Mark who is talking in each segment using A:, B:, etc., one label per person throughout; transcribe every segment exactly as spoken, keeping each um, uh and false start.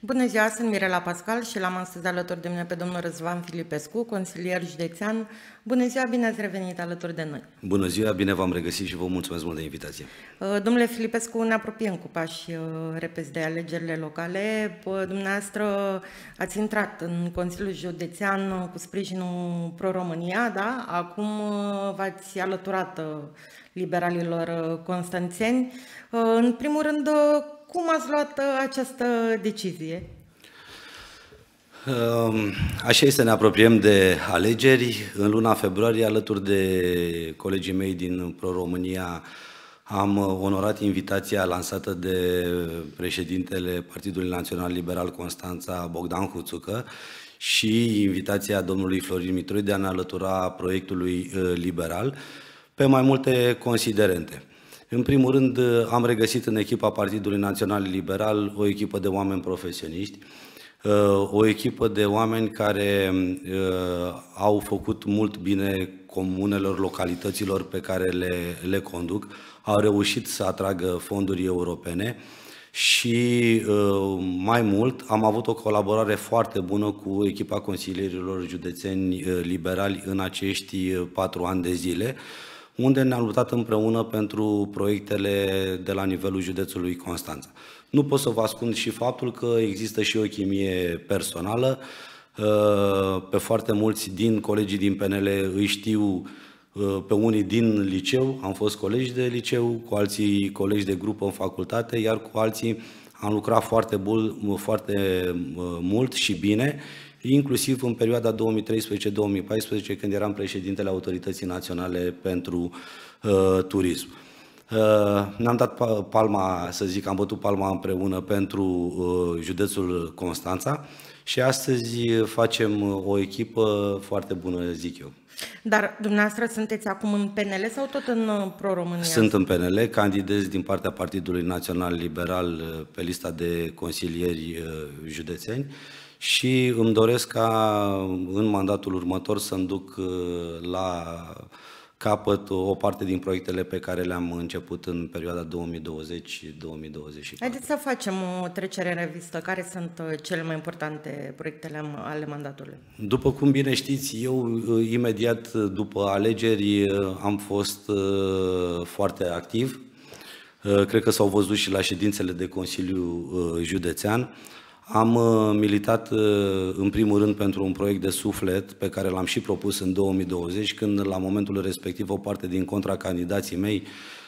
A: Bună ziua, sunt Mirela Pascal și l-am astăzi alături de mine pe domnul Răzvan Filipescu, consilier județean. Bună ziua, bine ați revenit alături de noi.
B: Bună ziua, bine v-am regăsit și vă mulțumesc mult de invitație.
A: Domnule Filipescu, ne apropiem cu pași repezi de alegerile locale. Dumneavoastră ați intrat în Consiliul Județean cu sprijinul Pro-România, da? Acum v-ați alăturat liberalilor constanțeni. În primul rând, cum ați luat această decizie?
B: Așa este, ne apropiem de alegeri. În luna februarie, alături de colegii mei din Pro-România, am onorat invitația lansată de președintele Partidului Național Liberal Constanța, Bogdan Huțucă, și invitația domnului Florin Mitroi de a ne alătura proiectului liberal pe mai multe considerente. În primul rând, am regăsit în echipa Partidului Național Liberal o echipă de oameni profesioniști, o echipă de oameni care au făcut mult bine comunelor, localităților pe care le, le conduc, au reușit să atragă fonduri europene și mai mult am avut o colaborare foarte bună cu echipa consilierilor județeni liberali în acești patru ani de zile, unde ne-am luptat împreună pentru proiectele de la nivelul județului Constanța. Nu pot să vă ascund și faptul că există și o chimie personală. Pe foarte mulți din colegii din P N L îi știu pe unii din liceu, am fost colegi de liceu, cu alții colegi de grupă în facultate, iar cu alții am lucrat foarte, bul, foarte mult și bine, inclusiv în perioada două mii treisprezece două mii paisprezece, când eram președintele Autorității Naționale pentru uh, Turism. Uh, ne-am dat palma, să zic, am bătut palma împreună pentru uh, județul Constanța și astăzi facem o echipă foarte bună, zic eu.
A: Dar dumneavoastră sunteți acum în P N L sau tot în Pro-România?
B: Sunt în P N L, candidez din partea Partidului Național Liberal pe lista de consilieri județeni și îmi doresc ca în mandatul următor să-mi duc la capăt o parte din proiectele pe care le-am început în perioada două mii douăzeci două mii douăzeci și patru.
A: Haideți să facem o trecere în revistă. Care sunt cele mai importante proiectele ale mandatului?
B: După cum bine știți, eu imediat după alegeri am fost foarte activ. Cred că s-au văzut și la ședințele de Consiliu Județean. Am militat în primul rând pentru un proiect de suflet pe care l-am și propus în două mii douăzeci, când la momentul respectiv o parte din contracandidații mei,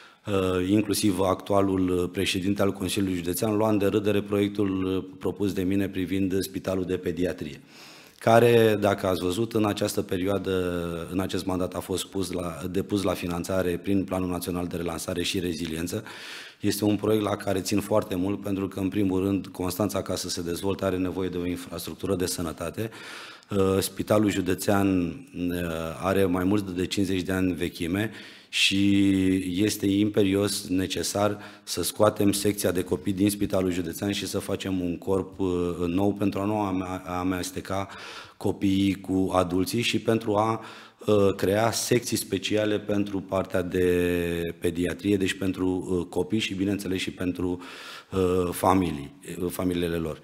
B: inclusiv actualul președinte al Consiliului Județean, lua în derâdere proiectul propus de mine privind Spitalul de Pediatrie, care, dacă ați văzut, în această perioadă, în acest mandat a fost pus la, depus la finanțare prin Planul Național de Relansare și Reziliență. Este un proiect la care țin foarte mult, pentru că, în primul rând, Constanța, ca să se dezvolte, are nevoie de o infrastructură de sănătate. Spitalul județean are mai mult de cincizeci de ani vechime și este imperios necesar să scoatem secția de copii din Spitalul Județean și să facem un corp nou pentru a nu amesteca copiii cu adulții și pentru a crea secții speciale pentru partea de pediatrie, deci pentru copii și, bineînțeles, și pentru familii, familiile lor.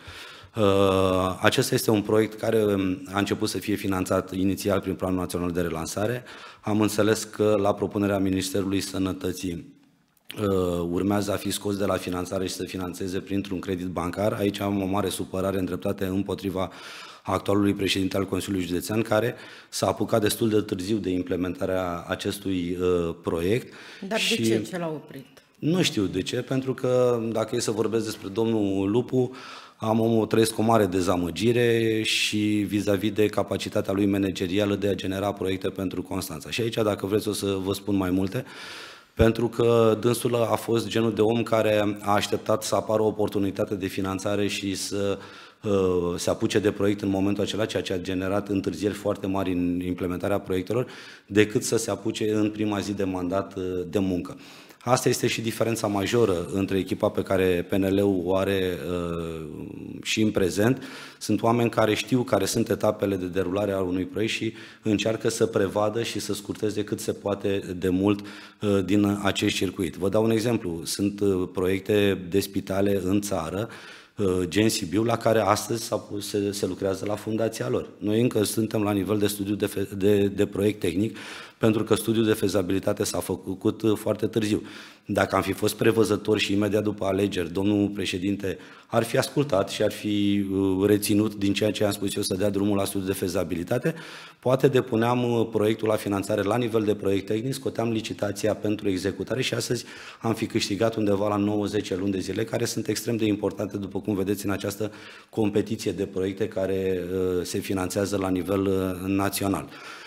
B: Acesta este un proiect care a început să fie finanțat inițial prin Planul Național de Relansare. Am înțeles că la propunerea Ministerului Sănătății urmează a fi scos de la finanțare și să finanțeze printr-un credit bancar. Aici am o mare supărare îndreptată împotriva actualului președinte al Consiliului Județean, care s-a apucat destul de târziu de implementarea acestui uh, proiect.
A: Dar
B: și
A: de ce ce l-a oprit?
B: Nu știu de ce, pentru că dacă e să vorbesc despre domnul Lupu, am o, trăiesc o mare dezamăgire și vis-a-vis -vis de capacitatea lui managerială de a genera proiecte pentru Constanța. Și aici, dacă vreți, o să vă spun mai multe, pentru că dânsul a fost genul de om care a așteptat să apară o oportunitate de finanțare și să se apuce de proiect în momentul acela, ceea ce a generat întârzieri foarte mari în implementarea proiectelor, decât să se apuce în prima zi de mandat de muncă. Asta este și diferența majoră între echipa pe care P N L-ul o are uh, și în prezent. Sunt oameni care știu care sunt etapele de derulare a unui proiect și încearcă să prevadă și să scurteze cât se poate de mult uh, din acest circuit. Vă dau un exemplu. Sunt uh, proiecte de spitale în țară Gen Sibiu, la care astăzi se, se lucrează la fundația lor. Noi încă suntem la nivel de studiu de, de, de proiect tehnic, pentru că studiul de fezabilitate s-a făcut foarte târziu. Dacă am fi fost prevăzători și imediat după alegeri, domnul președinte ar fi ascultat și ar fi reținut din ceea ce am spus eu să dea drumul la studiul de fezabilitate, poate depuneam proiectul la finanțare la nivel de proiect tehnic, scoteam licitația pentru executare și astăzi am fi câștigat undeva la nouă zece luni de zile, care sunt extrem de importante, după cum vedeți, în această competiție de proiecte care se finanțează la nivel național.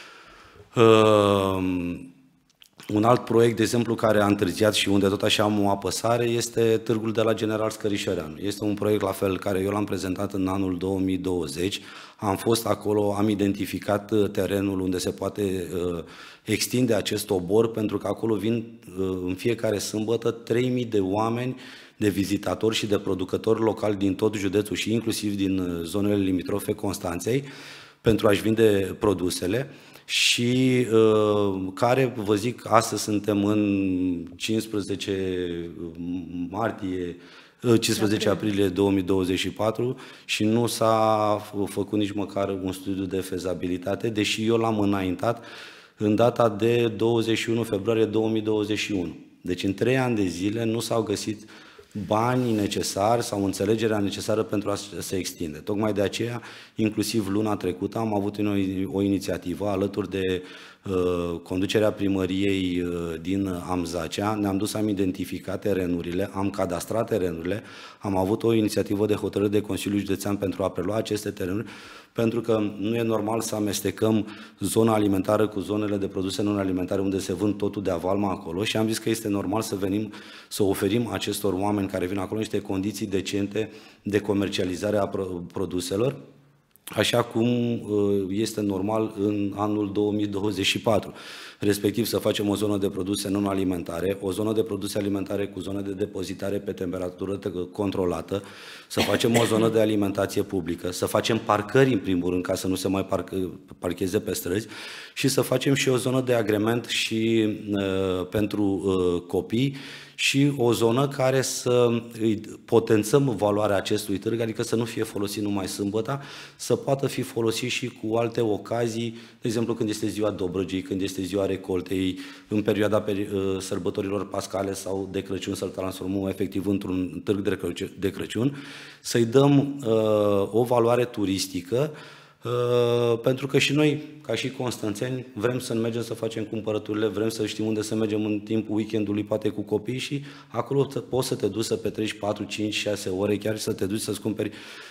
B: Uh, un alt proiect, de exemplu, care a întârziat și unde tot așa am o apăsare, este Târgul de la General Scărișoreanu. Este un proiect la fel care eu l-am prezentat în anul două mii douăzeci. Am fost acolo, am identificat terenul unde se poate uh, extinde acest obor, pentru că acolo vin uh, în fiecare sâmbătă trei mii de oameni, de vizitatori și de producători locali din tot județul și inclusiv din zonele limitrofe Constanței, pentru a-și vinde produsele. Și uh, care, vă zic, astăzi suntem în cincisprezece martie, cincisprezece aprilie două mii douăzeci și patru și nu s-a făcut nici măcar un studiu de fezabilitate, deși eu l-am înaintat în data de douăzeci și unu februarie două mii douăzeci și unu. Deci în trei ani de zile nu s-au găsit banii necesari sau înțelegerea necesară pentru a se extinde. Tocmai de aceea, inclusiv luna trecută, am avut o, o inițiativă alături de uh, conducerea primăriei uh, din Amzacea. Ne-am dus, am identificat terenurile, am cadastrat terenurile, am avut o inițiativă de hotărâre de Consiliul Județean pentru a prelua aceste terenuri, pentru că nu e normal să amestecăm zona alimentară cu zonele de produse non-alimentare unde se vând totul de avalma acolo și am zis că este normal să venim să oferim acestor oameni care vin acolo niște condiții decente de comercializare a produselor, așa cum este normal în anul două mii douăzeci și patru. Respectiv să facem o zonă de produse non-alimentare, o zonă de produse alimentare cu zonă de depozitare pe temperatură controlată, să facem o zonă de alimentație publică, să facem parcări în primul rând ca să nu se mai parcă, parcheze pe străzi și să facem și o zonă de agrement și uh, pentru uh, copii și o zonă care să îi potențăm valoarea acestui târg, adică să nu fie folosit numai sâmbăta, să poată fi folosit și cu alte ocazii, de exemplu când este ziua Dobrogei, când este ziua recoltei, în perioada sărbătorilor pascale sau de Crăciun, să-l transformăm efectiv într-un târg de Crăciun, să-i dăm uh, o valoare turistică, Uh, pentru că și noi, ca și constanțeni, vrem să mergem să facem cumpărăturile, vrem să știm unde să mergem în timpul weekendului, poate cu copii și acolo poți să te duci să petreci patru, cinci, șase ore, chiar să te duci să-ți cumperi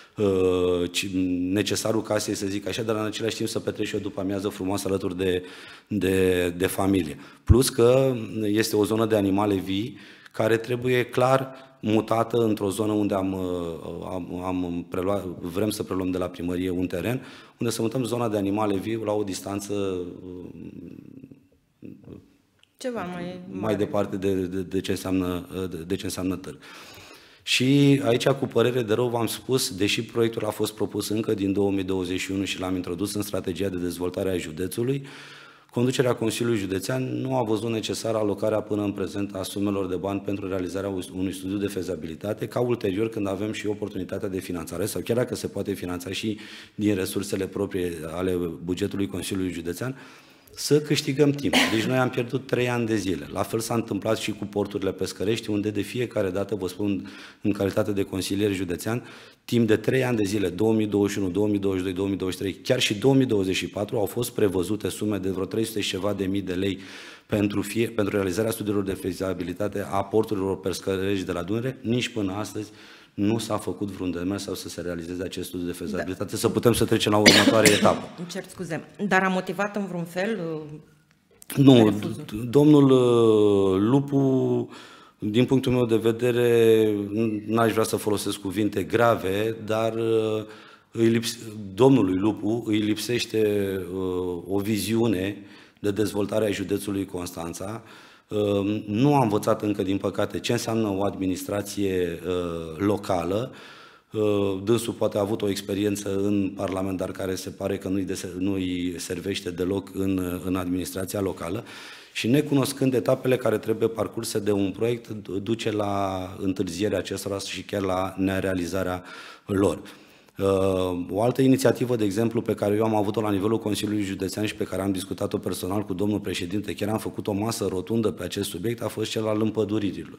B: uh, necesarul casei, să zic așa, dar în același timp să petreci o după amiază frumoasă alături de, de, de familie. Plus că este o zonă de animale vii care trebuie clar mutată într-o zonă unde am, am, am preluat, vrem să preluăm de la primărie un teren, unde să mutăm zona de animale vii la o distanță
A: ceva mai,
B: mai departe de, de, de, ce înseamnă, de, de ce înseamnă târg. Și aici, cu părere de rău, v-am spus, deși proiectul a fost propus încă din două mii douăzeci și unu și l-am introdus în strategia de dezvoltare a județului, conducerea Consiliului Județean nu a văzut necesară alocarea până în prezent a sumelor de bani pentru realizarea unui studiu de fezabilitate, ca ulterior, când avem și oportunitatea de finanțare, sau chiar dacă se poate finanța și din resursele proprii ale bugetului Consiliului Județean, să câștigăm timp. Deci noi am pierdut trei ani de zile. La fel s-a întâmplat și cu porturile pescărești, unde de fiecare dată, vă spun în calitate de consilier județean, timp de trei ani de zile, două mii douăzeci și unu, două mii douăzeci și doi, două mii douăzeci și trei, chiar și două mii douăzeci și patru, au fost prevăzute sume de vreo trei sute și ceva de mii de lei pentru, fie, pentru realizarea studiilor de fezabilitate a porturilor pescărești de la Dunăre. Nici până astăzi nu s-a făcut vreun demers sau să se realizeze acest studiu de fezabilitate, da, să putem să trecem la următoarea etapă.
A: Îmi cer scuze, dar a motivat în vreun fel?
B: Nu, domnul Lupu, din punctul meu de vedere, n-aș vrea să folosesc cuvinte grave, dar îi lips, domnului Lupu îi lipsește o viziune de dezvoltare a județului Constanța. Nu a învățat încă, din păcate, ce înseamnă o administrație locală. Dânsul poate a avut o experiență în Parlament, dar care se pare că nu-i, nu-i servește deloc în, în administrația locală. Și necunoscând etapele care trebuie parcurse de un proiect, duce la întârzierea acestora și chiar la nerealizarea lor. O altă inițiativă, de exemplu, pe care eu am avut-o la nivelul Consiliului Județean și pe care am discutat-o personal cu domnul președinte, chiar am făcut o masă rotundă pe acest subiect, a fost cel al împăduririlor.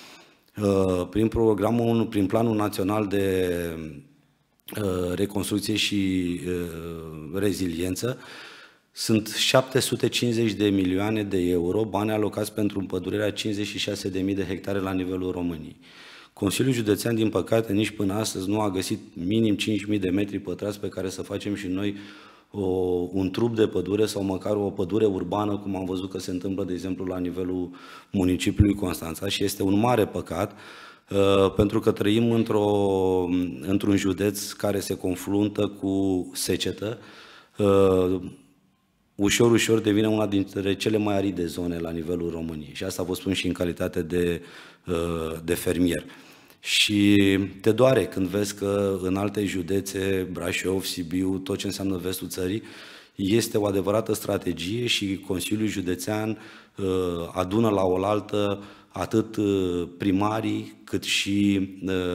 B: Prin programul, prin Planul Național de Reconstrucție și Reziliență, sunt șapte sute cincizeci de milioane de euro bani alocați pentru împădurirea cincizeci și șase de mii de hectare la nivelul României. Consiliul Județean, din păcate, nici până astăzi nu a găsit minim cinci mii de metri pătrați pe care să facem și noi o, un trup de pădure sau măcar o pădure urbană, cum am văzut că se întâmplă, de exemplu, la nivelul municipiului Constanța, și este un mare păcat, uh, pentru că trăim într-o, într-un județ care se confruntă cu secetă. Uh, ușor, ușor devine una dintre cele mai aride zone la nivelul României. Și asta vă spun și în calitate de, de fermier. Și te doare când vezi că în alte județe, Brașov, Sibiu, tot ce înseamnă vestul țării, este o adevărată strategie și Consiliul Județean adună la oaltă atât primarii cât și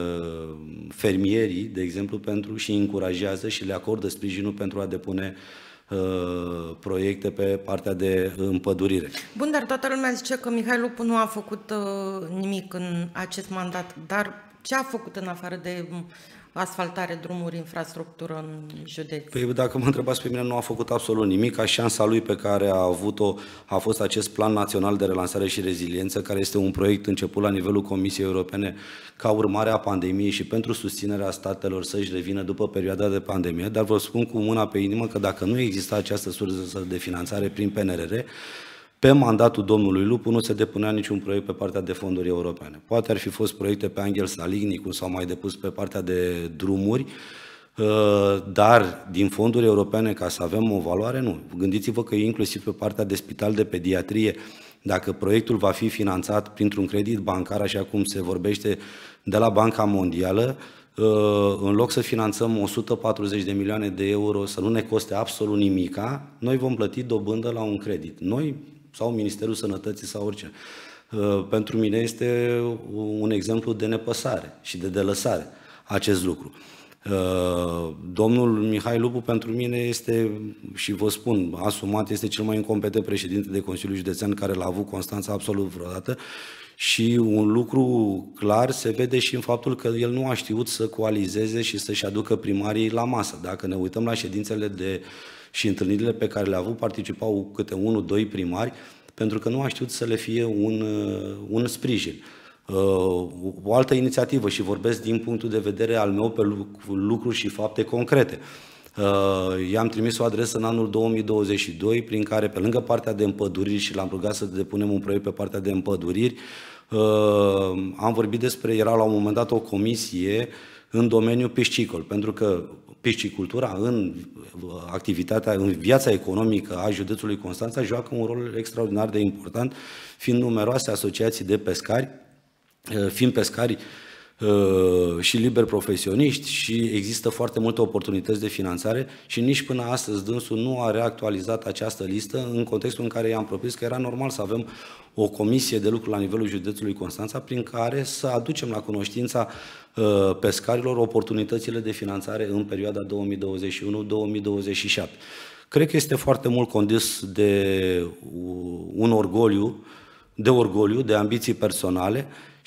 B: fermierii, de exemplu, pentru și încurajează și le acordă sprijinul pentru a depune proiecte pe partea de împădurire.
A: Bun, dar toată lumea zice că Mihai Lupu nu a făcut uh, nimic în acest mandat, dar ce a făcut în afară de asfaltare, drumuri, infrastructură în județ?
B: Păi dacă mă întrebați pe mine, nu a făcut absolut nimic. Ca șansa lui pe care a avut-o a fost acest Plan Național de Relansare și Reziliență, care este un proiect început la nivelul Comisiei Europene ca urmare a pandemiei și pentru susținerea statelor să-și revină după perioada de pandemie. Dar vă spun cu mâna pe inimă că dacă nu exista această sursă de finanțare prin P N R R, pe mandatul domnului Lupu nu se depunea niciun proiect pe partea de fonduri europene. Poate ar fi fost proiecte pe Angel Salignicu sau mai depus pe partea de drumuri, dar din fonduri europene ca să avem o valoare, nu. Gândiți-vă că inclusiv pe partea de spital de pediatrie, dacă proiectul va fi finanțat printr-un credit bancar, așa cum se vorbește de la Banca Mondială, în loc să finanțăm o sută patruzeci de milioane de euro, să nu ne coste absolut nimica, noi vom plăti dobândă la un credit. Noi sau Ministerul Sănătății sau orice. Pentru mine este un exemplu de nepăsare și de delăsare acest lucru. Domnul Mihai Lupu pentru mine este, și vă spun, asumat, este cel mai incompetent președinte de Consiliul Județean care l-a avut Constanța absolut vreodată. Și un lucru clar se vede și în faptul că el nu a știut să coalizeze și să-și aducă primarii la masă. Dacă ne uităm la ședințele de, și întâlnirile pe care le-a avut, participau câte unul, doi primari, pentru că nu a știut să le fie un, un sprijin. O altă inițiativă, și vorbesc din punctul de vedere al meu pe lucruri și fapte concrete. I-am trimis o adresă în anul două mii douăzeci și doi, prin care, pe lângă partea de împăduriri, și l-am rugat să depunem un proiect pe partea de împăduriri, am vorbit despre, era la un moment dat o comisie în domeniul piscicol, pentru că piscicultura în activitatea, în viața economică a județului Constanța joacă un rol extraordinar de important, fiind numeroase asociații de pescari, fiind pescari și liberi profesioniști, și există foarte multe oportunități de finanțare și nici până astăzi dânsul nu a reactualizat această listă în contextul în care i-am propus că era normal să avem o comisie de lucru la nivelul județului Constanța prin care să aducem la cunoștința pescarilor oportunitățile de finanțare în perioada două mii douăzeci și unu două mii douăzeci și șapte. Cred că este foarte mult condus de un orgoliu, de orgoliu, de ambiții personale,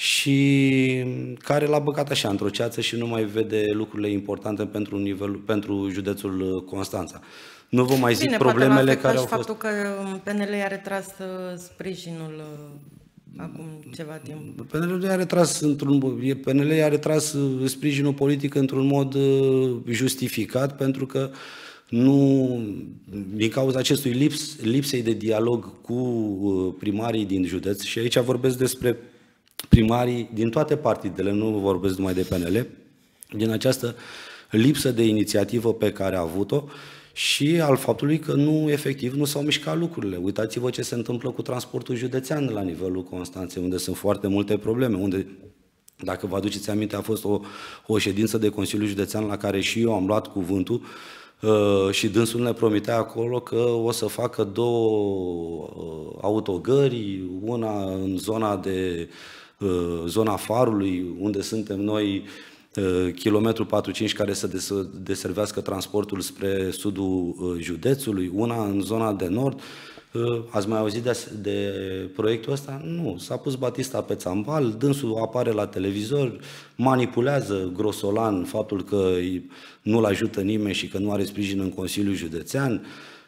B: și care l-a băgat așa într-o ceață și nu mai vede lucrurile importante pentru, nivel, pentru județul Constanța. Nu vă mai zic Bine, problemele care au fost...
A: faptul că P N L i-a retras sprijinul acum ceva timp.
B: P N L i-a retras, într-un, P N L i-a retras sprijinul politic într-un mod justificat, pentru că nu, din cauza acestui lips, lipsei de dialog cu primarii din județ, și aici vorbesc despre primarii din toate partidele, nu vorbesc numai de P N L, din această lipsă de inițiativă pe care a avut-o și al faptului că nu, efectiv, nu s-au mișcat lucrurile. Uitați-vă ce se întâmplă cu transportul județean la nivelul Constanței, unde sunt foarte multe probleme, unde Dacă vă aduceți aminte, a fost o, o ședință de Consiliul Județean la care și eu am luat cuvântul uh, și dânsul ne promitea acolo că o să facă două uh, autogări, una în zona de uh, zona Farului, unde suntem noi, uh, kilometru patruzeci și cinci, care să des deservească transportul spre sudul uh, județului, una în zona de nord. Ați mai auzit de, de proiectul ăsta? Nu. S-a pus Batista pe țambal, dânsul apare la televizor, manipulează grosolan faptul că nu-l ajută nimeni și că nu are sprijin în Consiliul Județean.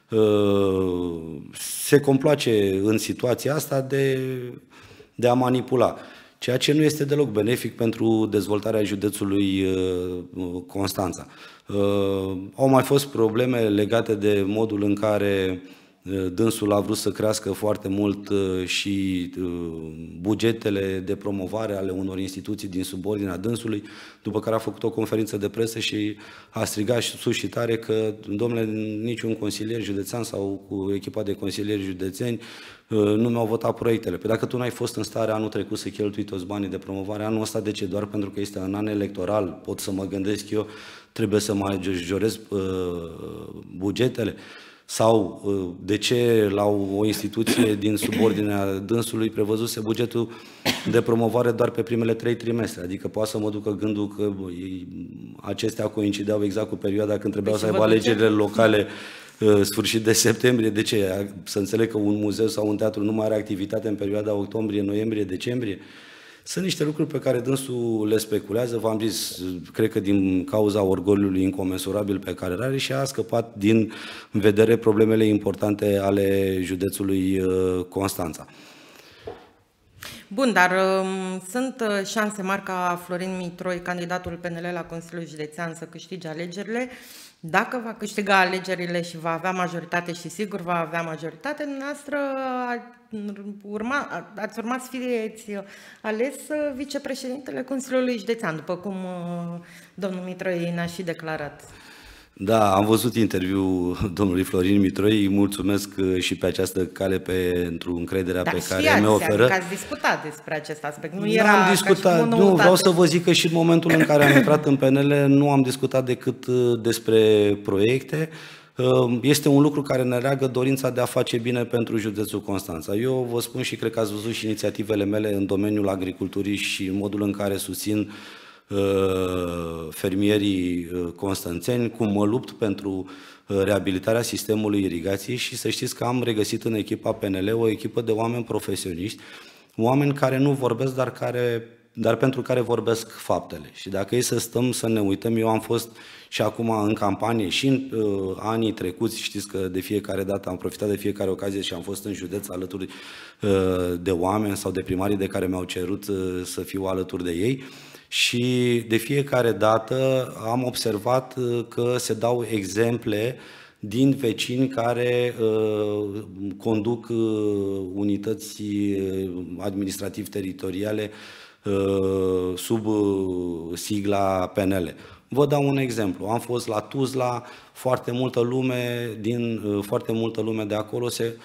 B: Se complace în situația asta de, de a manipula, ceea ce nu este deloc benefic pentru dezvoltarea județului Constanța. Au mai fost probleme legate de modul în care dânsul a vrut să crească foarte mult și bugetele de promovare ale unor instituții din subordinea dânsului, după care a făcut o conferință de presă și a strigat sus și tare că, domnule, niciun consilier județean sau cu echipa de consilieri județeni nu mi-au votat proiectele. Păi dacă tu n-ai fost în stare anul trecut să cheltui toți banii de promovare, anul ăsta de ce? Doar pentru că este în an electoral, pot să mă gândesc eu, trebuie să majorez bugetele? Sau de ce la o instituție din subordinea dânsului prevăzuse bugetul de promovare doar pe primele trei trimestre? Adică poate să mă ducă gândul că acestea coincideau exact cu perioada când trebuiau să aibă alegerile locale sfârșit de septembrie. De ce? Să înțeleg că un muzeu sau un teatru nu mai are activitate în perioada octombrie, noiembrie, decembrie? Sunt niște lucruri pe care dânsul le speculează, v-am zis, cred că din cauza orgoliului incomensurabil pe care îl are și a scăpat din vedere problemele importante ale județului Constanța.
A: Bun, dar um, sunt șanse mari ca Florin Mitroi, candidatul P N L la Consiliul Județean, să câștige alegerile. Dacă va câștiga alegerile și va avea majoritate, și sigur va avea majoritate, dumneavoastră urma, ați urmat să fiți ales vicepreședintele Consiliului Județean, după cum domnul Mitroi ne-a și declarat.
B: Da, am văzut interviul domnului Florin Mitroi, îi mulțumesc și pe această cale pentru încrederea
A: Dar
B: pe care mi-o oferă.
A: Adică ați discutat despre acest aspect, nu era
B: am discutat,
A: ca
B: nu, vreau să vă zic că și în momentul în care am intrat în P N L nu am discutat decât despre proiecte. Este un lucru care ne leagă dorința de a face bine pentru județul Constanța. Eu vă spun și cred că ați văzut și inițiativele mele în domeniul agriculturii și în modul în care susțin fermierii constanțeni, cum mă lupt pentru reabilitarea sistemului irigației și să știți că am regăsit în echipa P N L o echipă de oameni profesioniști, oameni care nu vorbesc, dar, care, dar pentru care vorbesc faptele. Și dacă e să stăm să ne uităm, eu am fost și acum în campanie și în uh, anii trecuți, știți că de fiecare dată am profitat de fiecare ocazie și am fost în județ alături uh, de oameni sau de primarii de care mi-au cerut uh, să fiu alături de ei. Și de fiecare dată am observat că se dau exemple din vecini care uh, conduc uh, unități administrativ-teritoriale uh, sub uh, sigla P N L. Vă dau un exemplu. Am fost la Tuzla, foarte multă lume, din, uh, foarte multă lume de acolo se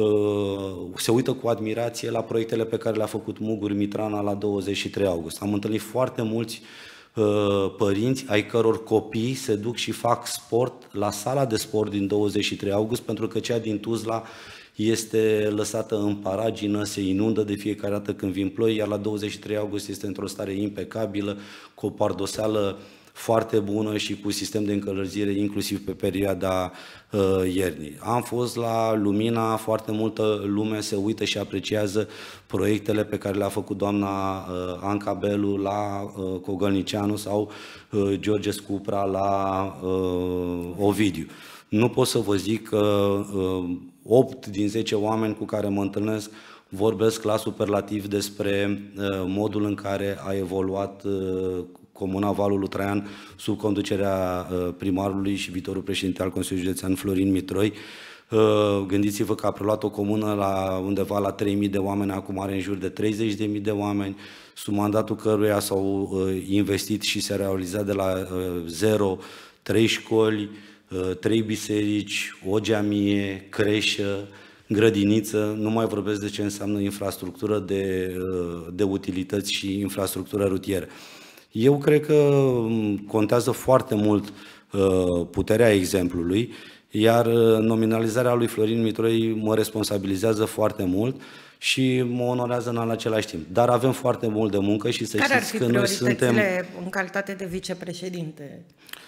B: se uită cu admirație la proiectele pe care le-a făcut Mugur Mitrana la douăzeci și trei august. Am întâlnit foarte mulți uh, părinți ai căror copii se duc și fac sport la sala de sport din douăzeci și trei august, pentru că cea din Tuzla este lăsată în paragină, se inundă de fiecare dată când vin ploi, iar la douăzeci și trei august este într-o stare impecabilă, cu o pardoseală foarte bună și cu sistem de încălzire inclusiv pe perioada uh, iernii. Am fost la Lumina, foarte multă lume se uită și apreciază proiectele pe care le-a făcut doamna uh, Anca Belu la uh, Cogălnicianu sau uh, George Scupra la uh, Ovidiu. Nu pot să vă zic că uh, opt din zece oameni cu care mă întâlnesc vorbesc la superlativ despre uh, modul în care a evoluat uh, Comuna Valul Traian sub conducerea primarului și viitorul președinte al Consiliului Județean Florin Mitroi. Gândiți-vă că a preluat o comună la undeva la trei mii de oameni, acum are în jur de treizeci de mii de oameni, sub mandatul căruia s-au investit și se realizat de la zero trei școli, trei biserici, o geamie, creșă, grădiniță, nu mai vorbesc de ce înseamnă infrastructură de, de utilități și infrastructură rutieră. Eu cred că contează foarte mult puterea exemplului, iar nominalizarea lui Florin Mitroi mă responsabilizează foarte mult și mă onorează în același timp. Dar avem foarte mult de muncă și să
A: Care
B: știți că noi suntem...
A: Care ar fi prioritățile în calitate de vicepreședinte?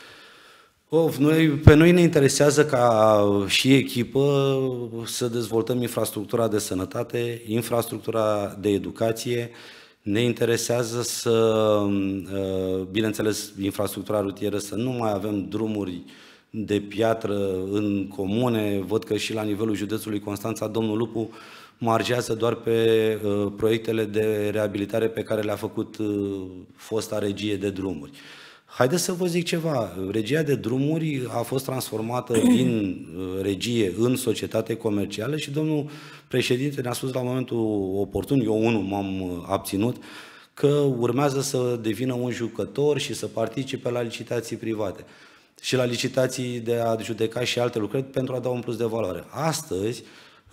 B: Of, noi, pe noi ne interesează ca și echipă să dezvoltăm infrastructura de sănătate, infrastructura de educație. Ne interesează să, bineînțeles, infrastructura rutieră, să nu mai avem drumuri de piatră în comune. Văd că și la nivelul județului Constanța, domnul Lupu margează doar pe uh, proiectele de reabilitare pe care le-a făcut uh, fosta regie de drumuri. Haideți să vă zic ceva, regia de drumuri a fost transformată din uh, regie în societate comercială și domnul președinte ne-a spus la momentul oportun, eu unul m-am abținut, că urmează să devină un jucător și să participe la licitații private și la licitații de a judeca și alte lucrări pentru a da un plus de valoare. Astăzi,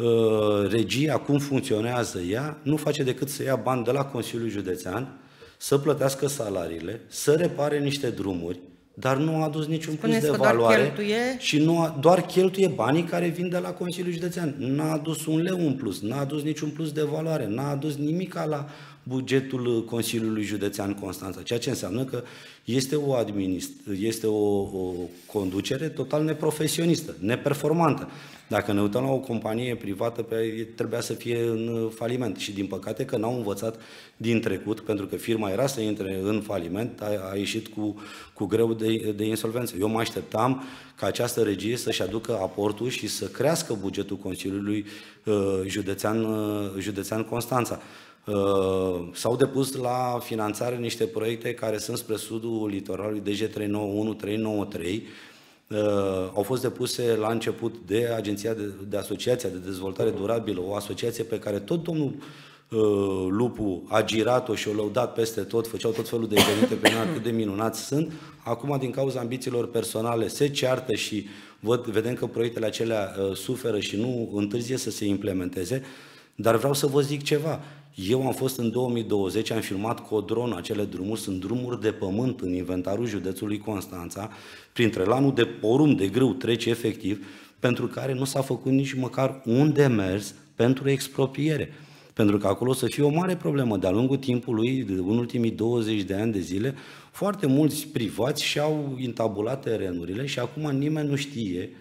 B: regia, cum funcționează ea, nu face decât să ia bani de la Consiliul Județean, să plătească salariile, să repare niște drumuri, dar nu a adus niciun
A: Spuneți
B: plus de
A: că
B: valoare
A: doar cheltuie?
B: și nu a, doar cheltuie banii care vin de la Consiliul Județean. N-a adus un leu în plus, n-a adus niciun plus de valoare, n-a adus nimic la bugetul Consiliului Județean Constanța, ceea ce înseamnă că este o, administ- este o, o conducere total neprofesionistă, neperformantă. Dacă ne uităm la o companie privată, trebuia să fie în faliment și din păcate că n-au învățat din trecut, pentru că firma era să intre în faliment, a, a ieșit cu, cu greu de, de insolvență. Eu mă așteptam ca această regie să-și aducă aportul și să crească bugetul Consiliului uh, Județean, uh, Județean Constanța. Uh, s-au depus la finanțare niște proiecte care sunt spre sudul litoralului D J trei nouă unu trei nouă trei. Uh, au fost depuse la început de Agenția de, de Asociația de Dezvoltare Durabilă, o asociație pe care tot domnul uh, Lupu a girat-o și o lăudat peste tot, făceau tot felul de evenimente pe noi, cât de minunați sunt. Acum, din cauza ambițiilor personale, se ceartă și văd, vedem că proiectele acelea uh, suferă și nu întârzie să se implementeze. Dar vreau să vă zic ceva. Eu am fost în două mii douăzeci, am filmat cu o dronă acele drumuri, sunt drumuri de pământ în inventarul județului Constanța, printre lanul de porumb, de grâu, trece efectiv, pentru care nu s-a făcut nici măcar un demers pentru expropriere. Pentru că acolo o să fie o mare problemă. De-a lungul timpului, în ultimii douăzeci de ani de zile, foarte mulți privați și-au intabulat terenurile și acum nimeni nu știe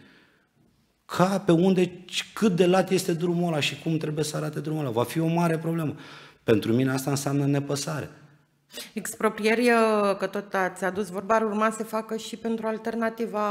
B: ca pe unde, cât de lat este drumul ăla și cum trebuie să arate drumul ăla. Va fi o mare problemă. Pentru mine asta înseamnă nepăsare.
A: Exproprieri, că tot ați adus vorba, ar urma să facă și pentru alternativa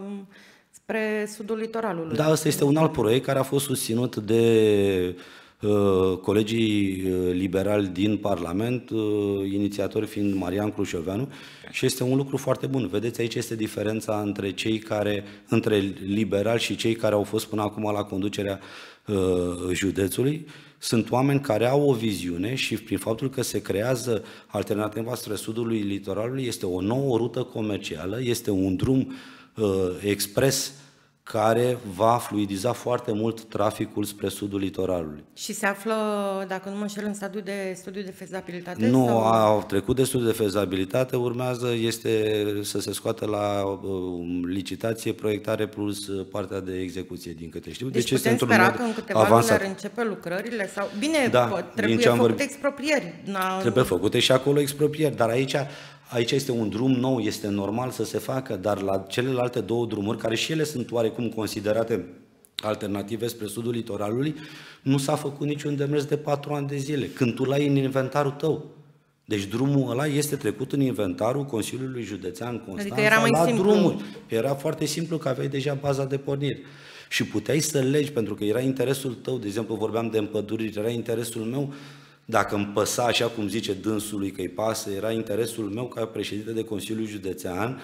A: spre sudul litoralului.
B: Da, ăsta este un alt proiect care a fost susținut de uh, colegii liberali din Parlament, uh, inițiatori fiind Marian Crușoveanu, și este un lucru foarte bun. Vedeți, aici este diferența între cei care, între liberali și cei care au fost până acum la conducerea uh, județului. Sunt oameni care au o viziune și prin faptul că se creează alternativa spre sudul litoralului, este o nouă rută comercială, este un drum uh, expres care va fluidiza foarte mult traficul spre sudul litoralului.
A: Și se află, dacă nu mă înșel, în stadiu de studiu de fezabilitate?
B: Nu,
A: sau?
B: a trecut de studiu de fezabilitate, urmează este să se scoată la uh, licitație, proiectare plus partea de execuție, din câte știu.
A: Deci,
B: deci
A: putem
B: este
A: spera
B: mod
A: că în câteva
B: avansat.
A: luni ar începe lucrările? Sau... Bine,
B: Da,
A: trebuie făcute vorbit... exproprieri. Na...
B: Trebuie făcute și acolo exproprieri, dar aici... Aici este un drum nou, este normal să se facă, dar la celelalte două drumuri, care și ele sunt oarecum considerate alternative spre sudul litoralului, nu s-a făcut niciun demers de patru ani de zile, când tu l-ai în inventarul tău. Deci drumul ăla este trecut în inventarul Consiliului Județean Constanța, adică
A: era mai
B: la
A: simplu.
B: drumuri. Era foarte simplu că aveai deja baza de pornire. Și puteai să legi, pentru că era interesul tău, de exemplu vorbeam de împăduriri, era interesul meu. Dacă îmi păsa, așa cum zice dânsului că îi pasă, era interesul meu ca președinte de Consiliul Județean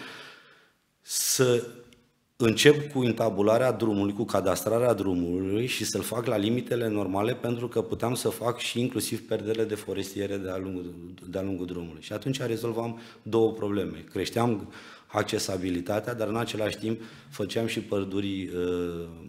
B: să încep cu intabularea drumului, cu cadastrarea drumului și să-l fac la limitele normale, pentru că puteam să fac și inclusiv perderile de forestiere de-a lungul, de-a lungul drumului. Și atunci rezolvam două probleme. Creșteam accesibilitatea, dar în același timp făceam și păduri uh,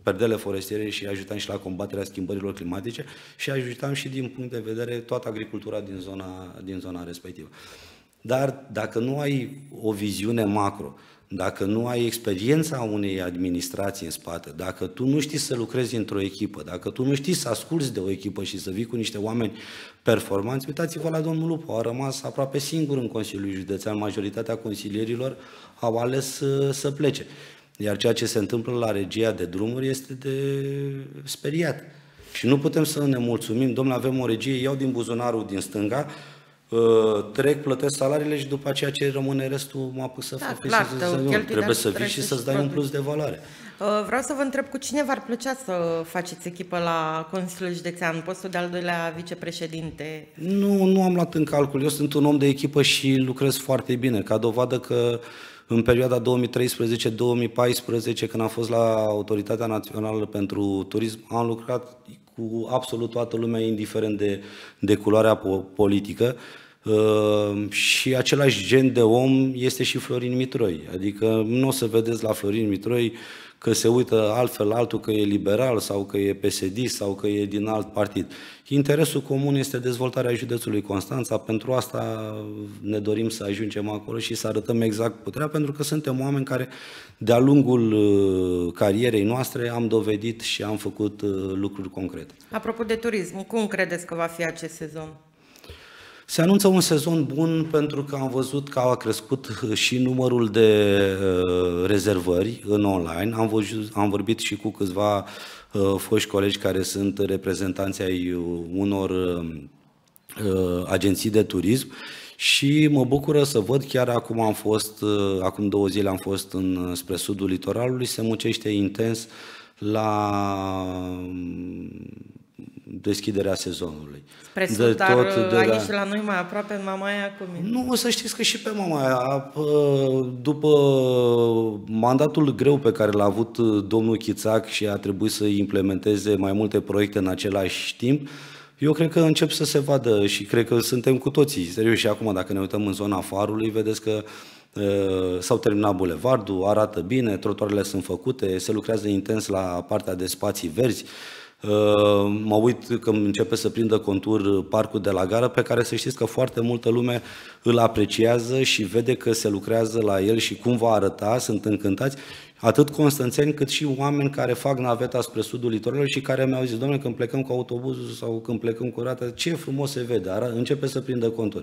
B: perdele forestiere și ajutam și la combaterea schimbărilor climatice și ajutam și din punct de vedere toată agricultura din zona, din zona respectivă. Dar dacă nu ai o viziune macro, dacă nu ai experiența unei administrații în spate, dacă tu nu știi să lucrezi într-o echipă, dacă tu nu știi să asculți de o echipă și să vii cu niște oameni performanți, uitați-vă la domnul Lupu, a rămas aproape singur în Consiliul Județean, majoritatea consilierilor au ales să, să plece. Iar ceea ce se întâmplă la regia de drumuri este de speriat. Și nu putem să ne mulțumim, domnule, avem o regie, iau din buzunarul din stânga, trec, plătesc salariile și după aceea ce rămâne restul mă apuc să
A: da,
B: fac.
A: clar,
B: să, să, nu, trebuie să vii și să-ți dai un plus de valoare.
A: Vreau să vă întreb cu cine v-ar plăcea să faceți echipă la Consiliul Județean, postul de al doilea vicepreședinte?
B: Nu, nu am luat în calcul. Eu sunt un om de echipă și lucrez foarte bine, ca dovadă că în perioada două mii treisprezece două mii paisprezece, când am fost la Autoritatea Națională pentru Turism, am lucrat cu absolut toată lumea, indiferent de, de culoarea politică. Uh, și același gen de om este și Florin Mitroi. Adică nu o să vedeți la Florin Mitroi că se uită altfel altul, că e liberal sau că e P S D sau că e din alt partid. Interesul comun este dezvoltarea județului Constanța. Pentru asta ne dorim să ajungem acolo și să arătăm exact puterea, pentru că suntem oameni care de-a lungul carierei noastre am dovedit și am făcut lucruri concrete.
A: Apropo de turism, cum credeți că va fi acest sezon?
B: Se anunță un sezon bun pentru că am văzut că a crescut și numărul de uh, rezervări în online. Am, văzut, am vorbit și cu câțiva uh, foști colegi care sunt reprezentanți ai unor uh, agenții de turism și mă bucură să văd, chiar acum am fost, uh, acum două zile am fost în, spre sudul litoralului, se muncește intens la deschiderea sezonului.
A: Spre sud, de dar tot, de aici la... la noi mai aproape, în Mamaia, cum e?
B: Nu, o să știți că și pe Mamaia, după mandatul greu pe care l-a avut domnul Chițac și a trebuit să implementeze mai multe proiecte în același timp, eu cred că încep să se vadă și cred că suntem cu toții serios și acum dacă ne uităm în zona Farului, vedeți că uh, s-au terminat bulevardul, arată bine, trotuarele sunt făcute, se lucrează intens la partea de spații verzi. Mă uit că începe să prindă contur parcul de la gară, pe care să știți că foarte multă lume îl apreciază și vede că se lucrează la el și cum va arăta, sunt încântați, atât constanțeni cât și oameni care fac naveta spre sudul litoralului și care mi-au zis, domnule, când plecăm cu autobuzul sau când plecăm cu rata, ce frumos se vede, începe să prindă contur.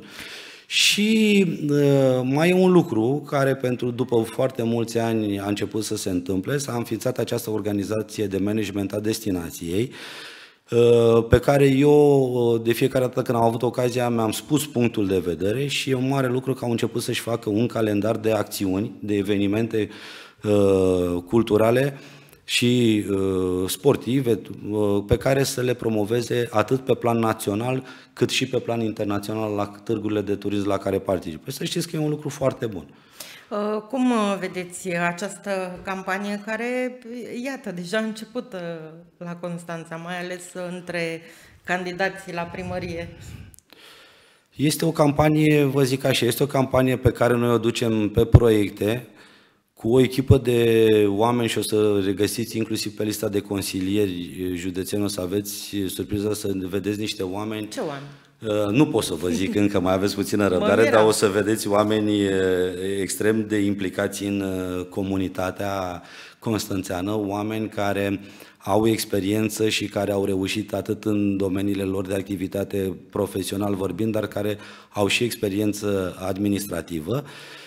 B: Și uh, mai e un lucru care pentru după foarte mulți ani a început să se întâmple, s-a înființat această organizație de management a destinației, uh, pe care eu de fiecare dată când am avut ocazia mi-am spus punctul de vedere și e un mare lucru că au început să-și facă un calendar de acțiuni, de evenimente uh, culturale și uh, sportive uh, pe care să le promoveze atât pe plan național cât și pe plan internațional la târgurile de turism la care participă. Să știți că e un lucru foarte bun.
A: Uh, cum vedeți această campanie care, iată, deja a început uh, la Constanța, mai ales între candidații la primărie?
B: Este o campanie, vă zic așa, este o campanie pe care noi o ducem pe proiecte, cu o echipă de oameni și o să regăsiți inclusiv pe lista de consilieri județeni, o să aveți surpriza să vedeți niște oameni.
A: Ce oameni?
B: Nu pot să vă zic încă, mai aveți puțină răbdare, dar o să vedeți oameni extrem de implicați în comunitatea constanțeană, oameni care au experiență și care au reușit atât în domeniile lor de activitate profesional vorbind, dar care au și experiență administrativă.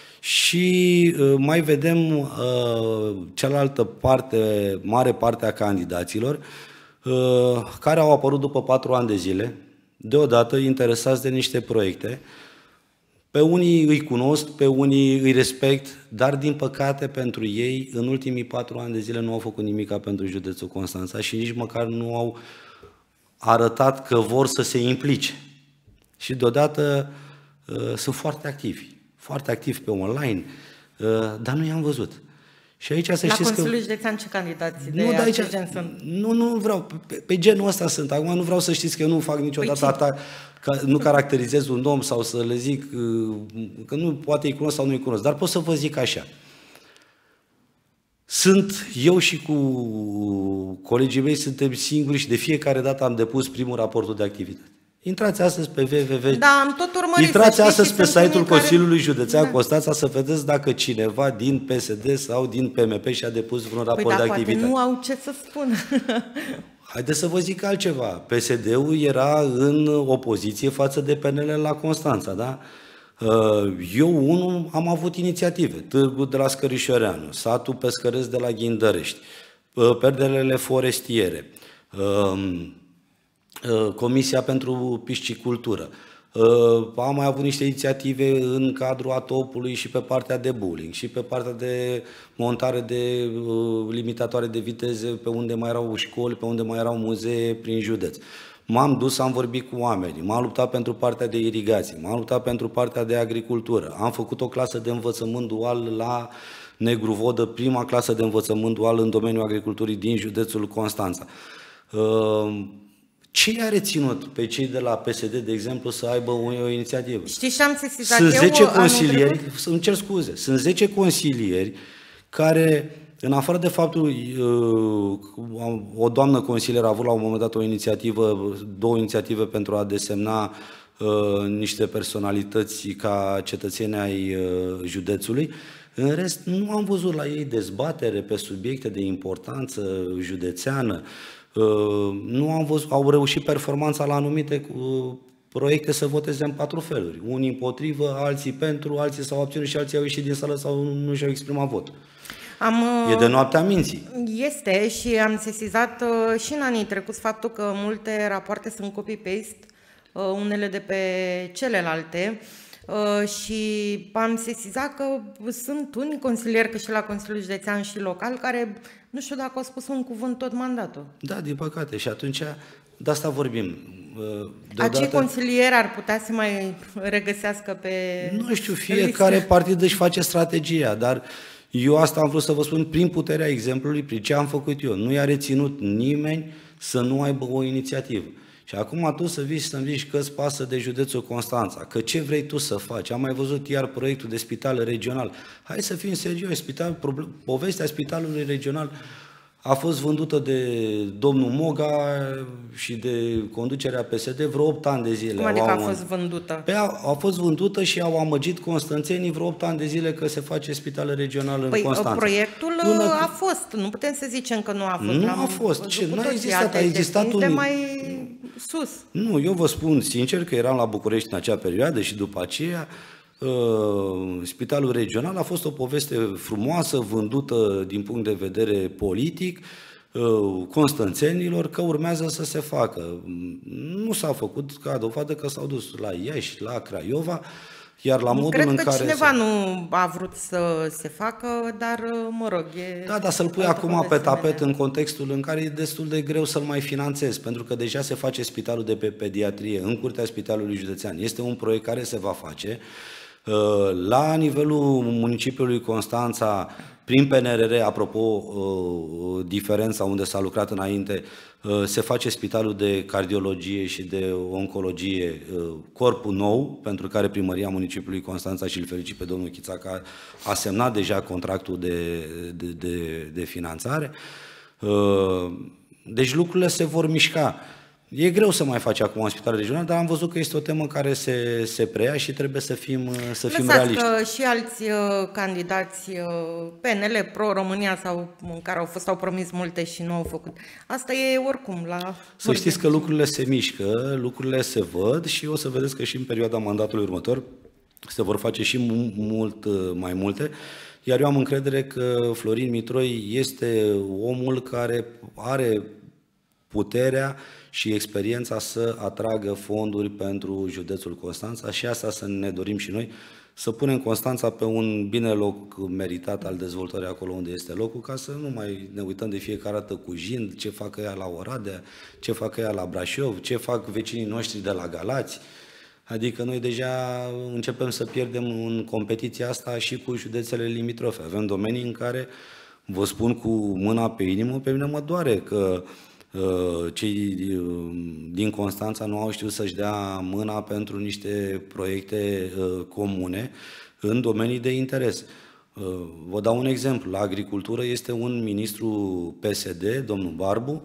B: Și mai vedem uh, cealaltă parte, mare parte a candidaților, uh, care au apărut după patru ani de zile, deodată interesați de niște proiecte. Pe unii îi cunosc, pe unii îi respect, dar din păcate pentru ei, în ultimii patru ani de zile nu au făcut nimic pentru județul Constanța și nici măcar nu au arătat că vor să se implice. Și deodată uh, sunt foarte activi. foarte activ pe online, dar nu i-am văzut. Și aici să
A: la
B: știți că... La
A: Consiliul Județean ce candidații de
B: nu, de aici,
A: gen sunt?
B: Nu, nu vreau, pe, pe genul ăsta sunt. Acum nu vreau să știți că eu nu fac niciodată păi atac, că nu caracterizez un om sau să le zic că nu poate îi cunosc sau nu îi cunosc, dar pot să vă zic așa. Sunt eu și cu colegii mei, suntem singuri și de fiecare dată am depus primul raport de activitate. Intrați astăzi pe www.
A: Da, am tot urmărit.
B: Intrați astăzi pe site-ul Consiliului
A: care...
B: Județean
A: da.
B: Constanța să vedeți dacă cineva din P S D sau din P M P și-a depus vreun raport
A: păi da,
B: de activitate.
A: Poate nu au ce să spună.
B: Haideți să vă zic altceva. P S D-ul era în opoziție față de P N L la Constanța, da? Eu, unul, am avut inițiative. Târgul de la Scărișoreanu, satul Pescăresc de la Ghindărești, perdelele forestiere, Comisia pentru Piscicultură. Am mai avut niște inițiative în cadrul ATOP-ului și pe partea de bowling și pe partea de montare de limitatoare de viteze pe unde mai erau școli, pe unde mai erau muzee prin județ. M-am dus, am vorbit cu oamenii, m-am luptat pentru partea de irigație, m-am luptat pentru partea de agricultură, am făcut o clasă de învățământ dual la Negru Vodă, prima clasă de învățământ dual în domeniul agriculturii din județul Constanța. Ce i-a reținut pe cei de la P S D, de exemplu, să aibă o, o inițiativă?
A: Știi ce am sesizat
B: Sunt
A: eu
B: zece
A: anul
B: consilieri,
A: trecut?
B: îmi cer scuze, sunt zece consilieri care, în afară de faptul, o doamnă consilier a avut la un moment dat o inițiativă, două inițiative pentru a desemna niște personalități ca cetățeni ai județului. În rest, nu am văzut la ei dezbatere pe subiecte de importanță județeană. Nu am văzut, au reușit performanța la anumite proiecte să voteze în patru feluri. Unii împotrivă, alții pentru, alții s-au abținut și alții au ieșit din sală sau nu și-au exprimat votul.
A: Am,
B: e de noaptea minții.
A: Este și am sesizat și în anii trecuți faptul că multe rapoarte sunt copy-paste, unele de pe celelalte, și am sesizat că sunt unii consilieri, că și la Consiliul Județean și local, care nu știu dacă au spus un cuvânt tot mandatul.
B: Da, din păcate. Și atunci de asta vorbim.
A: Deodată... Acei consilieri ar putea să mai regăsească pe...
B: Nu știu, fiecare listă. Partid își face strategia, dar eu asta am vrut să vă spun prin puterea exemplului, prin ce am făcut eu. Nu i-a reținut nimeni să nu aibă o inițiativă. Și acum tu să vii și să-mi zici că îți pasă de județul Constanța, că ce vrei tu să faci? Am mai văzut iar proiectul de spital regional. Hai să fim serioși, spital, povestea spitalului regional a fost vândută de domnul Moga și de conducerea P S D vreo opt ani de zile.
A: Cum adică a fost vândută?
B: Pe a, a fost vândută și au amăgit constanțenii vreo opt ani de zile că se face spital regional în
A: păi,
B: Constanța.
A: Proiectul Până... a fost, nu putem să zicem că nu a fost.
B: Nu a fost. Ce? Nu a existat, a existat un...
A: mai sus.
B: Nu, eu vă spun sincer că eram la București în acea perioadă și după aceea uh, spitalul regional a fost o poveste frumoasă, vândută din punct de vedere politic, uh, constanțenilor, că urmează să se facă. Nu s-a făcut, ca dovadă că s-au dus la Iași, la Craiova, iar la modul
A: Cred
B: în
A: că
B: care
A: cineva
B: se...
A: nu a vrut să se facă, dar mă rog, e...
B: Da, dar să-l pui acum pe tapet în contextul în care e destul de greu să-l mai finanțezi, pentru că deja se face spitalul de pe pediatrie în curtea Spitalului Județean. Este un proiect care se va face. La nivelul municipiului Constanța, prin P N R R, apropo, diferența unde s-a lucrat înainte, se face spitalul de cardiologie și de oncologie, corpul nou, pentru care Primăria Municipiului Constanța, și îl felicit pe domnul Chițaca, a semnat deja contractul de, de, de, de finanțare. Deci lucrurile se vor mișca. E greu să mai faci acum un spital regional, dar am văzut că este o temă care se, se preia și trebuie să fim, să fim realiști.
A: Că și alți uh, candidați uh, P N L, Pro-România, sau care au fost, au promis multe și nu au făcut. Asta e oricum la...
B: Să știți că lucrurile se mișcă, lucrurile se văd și o să vedeți că și în perioada mandatului următor se vor face și mult mai multe. Iar eu am încredere că Florin Mitroi este omul care are puterea și experiența să atragă fonduri pentru județul Constanța și asta să ne dorim și noi, să punem Constanța pe un bine loc meritat al dezvoltării acolo unde este locul, ca să nu mai ne uităm de fiecare dată cu jind ce fac ea la Oradea, ce fac ea la Brașov, ce fac vecinii noștri de la Galați. Adică noi deja începem să pierdem în competiția asta și cu județele limitrofe. Avem domenii în care, vă spun cu mâna pe inimă, pe mine mă doare că cei din Constanța nu au știut să-și dea mâna pentru niște proiecte comune în domenii de interes. Vă dau un exemplu. La agricultură este un ministru P S D, domnul Barbu,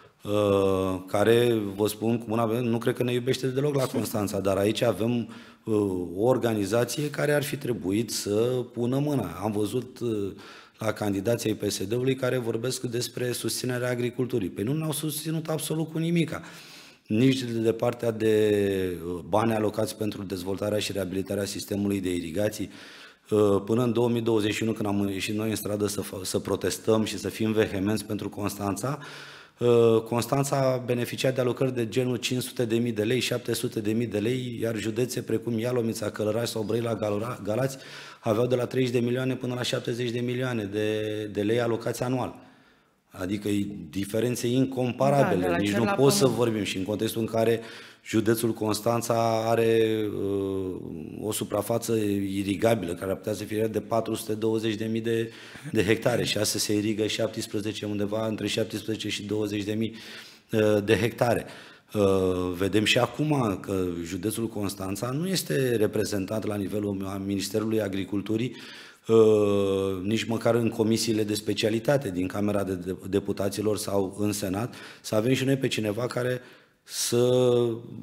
B: care, vă spun cum avem, nu cred că ne iubește deloc la Constanța, dar aici avem o organizație care ar fi trebuit să pună mâna. Am văzut la candidații ai P S D-ului care vorbesc despre susținerea agriculturii. Păi nu ne-au susținut absolut cu nimica. Nici de partea de bani alocați pentru dezvoltarea și reabilitarea sistemului de irigații. Până în două mii douăzeci și unu, când am ieșit noi în stradă să, să protestăm și să fim vehemenți pentru Constanța, Constanța a beneficiat de alocări de genul cinci sute de mii de lei, șapte sute de mii de lei, iar județe precum Ialomița, Călăraș sau Brăila, Galați aveau de la treizeci de milioane până la șaptezeci de milioane de, de lei alocați anual. Adică diferențe incomparabile, da, nici nu pot să vorbim. Și în contextul în care județul Constanța are uh, o suprafață irigabilă, care ar putea să fie de patru sute douăzeci de mii de, de hectare și astăzi se irigă șaptesprezece, undeva între șaptesprezece și douăzeci de mii uh, de hectare. Uh, vedem și acum că județul Constanța nu este reprezentat la nivelul Ministerului Agriculturii, Uh, nici măcar în comisiile de specialitate din Camera de Deputaților sau în Senat, să avem și noi pe cineva care să,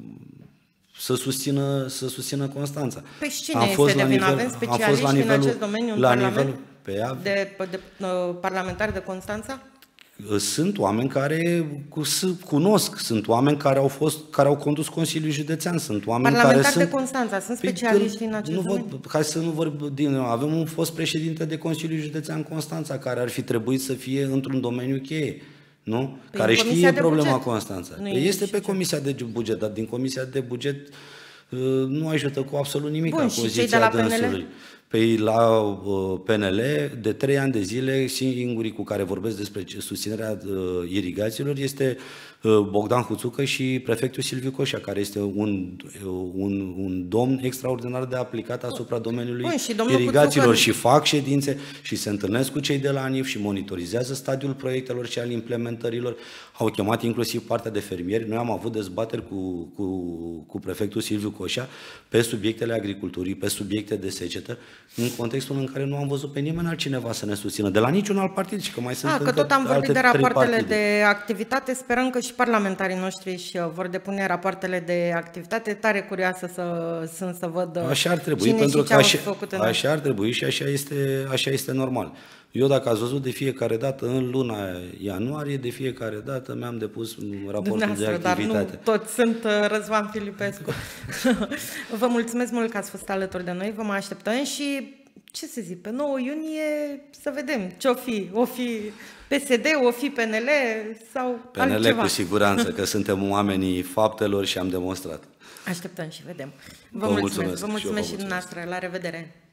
B: să, susțină, să susțină Constanța.
A: Păi și cine am este fost de vină? Avem specialiști în acest domeniu în
B: la
A: Parlament
B: nivelul, pe ea,
A: de, de, de uh, parlamentari de Constanța?
B: Sunt oameni care cunosc, sunt oameni care au fost, care au condus Consiliul Județean, sunt oameni care sunt...
A: de Constanța, sunt specialiști în acest
B: nu
A: domeniu?
B: Vă, hai să nu vorbim, avem un fost președinte de Consiliul Județean Constanța, care ar fi trebuit să fie într-un domeniu cheie, nu? Păi care știe problema Constanța. Păi este pe Comisia de Buget, dar din Comisia de Buget nu ajută cu absolut nimic.
A: Bun, și cei de la P N L?
B: Păi la uh, P N L, de trei ani de zile, singurii cu care vorbesc despre susținerea uh, irigațiilor este uh, Bogdan Huțucă și prefectul Silviu Coșa, care este un, uh, un, un domn extraordinar de aplicat asupra domeniului Bun, și irigațiilor Huțucă... și fac ședințe și se întâlnesc cu cei de la ANIF și monitorizează stadiul proiectelor și al implementărilor. Au chemat inclusiv partea de fermieri. Noi am avut dezbateri cu, cu, cu prefectul Silviu Coșa pe subiectele agriculturii, pe subiecte de secetă, în contextul în care nu am văzut pe nimeni altcineva să ne susțină, de la niciun alt partid, și că mai sunt
A: A, că tot am vorbit de rapoartele de activitate, sperăm că și parlamentarii noștri își vor depune rapoartele de activitate. Tare curioasă să, sunt să văd
B: așa ar trebui,
A: cine
B: pentru
A: și ce
B: că așa,
A: făcut în
B: așa ar trebui și așa este, așa este normal. Eu, dacă ați văzut, de fiecare dată, în luna ianuarie, de fiecare dată mi-am depus raportul de activitate.
A: Dar nu toți sunt Răzvan Filipescu. Vă mulțumesc mult că ați fost alături de noi, vă mai așteptăm și, ce să zic, pe nouă iunie să vedem ce o fi. O fi P S D, o fi P N L sau
B: P N L
A: altceva.
B: Cu siguranță, că suntem oamenii faptelor și am demonstrat.
A: Așteptăm și vedem. Vă,
B: vă
A: mulțumesc.
B: mulțumesc.
A: Vă mulțumesc și,
B: și
A: dumneavoastră. La revedere.